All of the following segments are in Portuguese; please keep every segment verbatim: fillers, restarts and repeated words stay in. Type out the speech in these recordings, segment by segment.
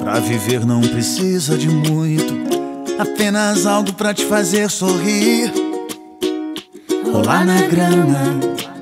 Pra viver não precisa de muito, apenas algo pra te fazer sorrir. Rolar na grama,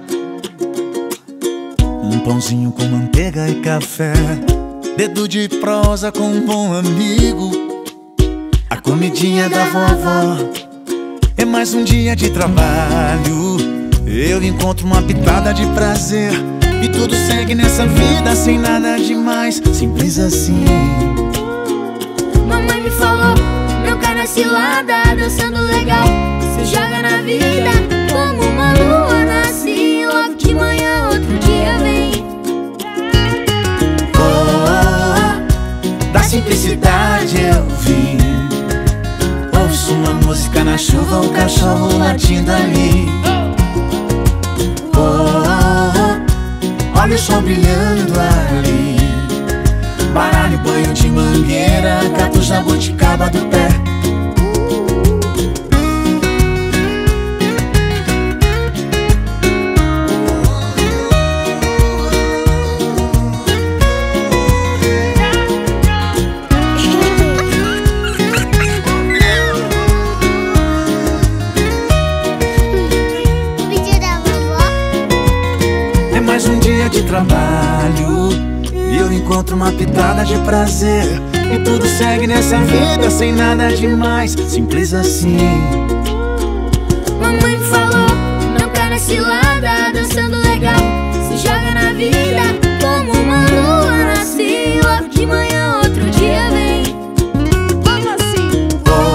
um pãozinho com manteiga e café, dedo de prosa com um bom amigo, a comidinha da vovó. É mais um dia de trabalho, eu encontro uma pitada de prazer, e tudo segue nessa vida sem nada demais, simples assim. Mamãe me falou, não cai na cilada, dançando legal se joga na vida, como uma lua nasce, logo de manhã outro dia vem. Oh, da simplicidade eu vim, ouço uma música na chuva, o cachorro latindo ali. Oh, olha o sol brilhando ali, baralho, banho de mangueira, gato, jabuticaba do pé. É mais um dia de trabalho, e eu encontro uma pitada de prazer, e tudo segue nessa vida sem nada demais, simples assim. Mamãe me falou, não cai na cilada, dançando legal se joga na vida, como uma lua nasce, logo de manhã outro dia vem. Como assim?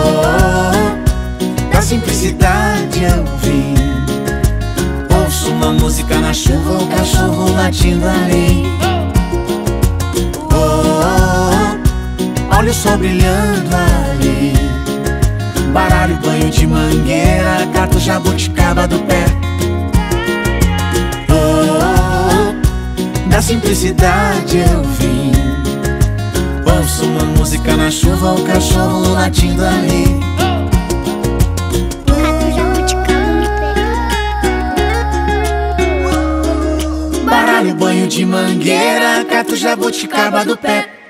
Oh, da simplicidade eu vim, ouço uma música na chuva, o cachorro latindo ali. Olha o sol brilhando ali, baralho, banho de mangueira, gato, jabuticaba do pé. Oh, da simplicidade eu vim, ouço uma música na chuva, o cachorro latindo ali. Baralho, banho de mangueira, gato, jabuticaba do pé.